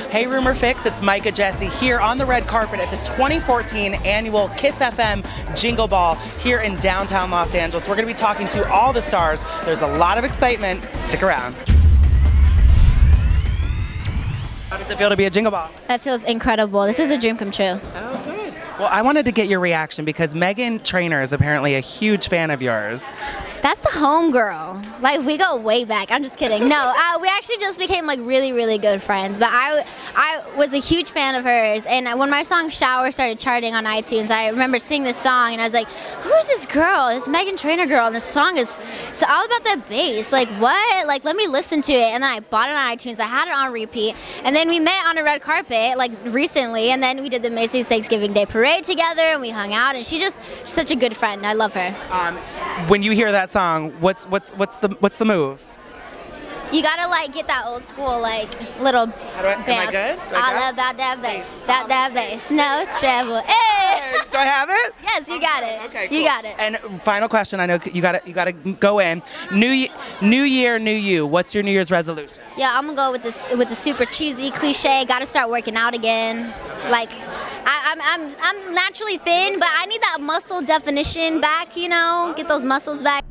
Hey Rumor Fix, it's Micah Jesse here on the red carpet at the 2014 annual Kiss FM Jingle Ball here in downtown Los Angeles. We're going to be talking to all the stars. There's a lot of excitement. Stick around. How does it feel to be at Jingle Ball? That feels incredible. This is a dream come true. Oh, good. Well, I wanted to get your reaction because Meghan Trainor is apparently a huge fan of yours. That's the homegirl. Like, we go way back. I'm just kidding. No, we actually just became like really, really good friends. But I was a huge fan of hers. And when my song Shower started charting on iTunes, I remember singing this song and I was like, who's this girl? This Meghan Trainor girl. And the song is all about that bass. Like, what? Like, let me listen to it. And then I bought it on iTunes. I had it on repeat. And then we met on a red carpet, like, recently. And then we did the Macy's Thanksgiving Day Parade together and we hung out. And she's just such a good friend. I love her. When you hear that song, what's the move? You gotta like get that old school like little Am I good? I love that bass, that bass, no trouble. Hey! Do I have it? Yes, you got it. Okay, cool. You got it. And final question, I know you gotta go in. New year, new you. What's your New Year's resolution? Yeah, I'm gonna go with the super cheesy cliche. Gotta start working out again. Like, I'm naturally thin, but I need that muscle definition back. You know, get those muscles back.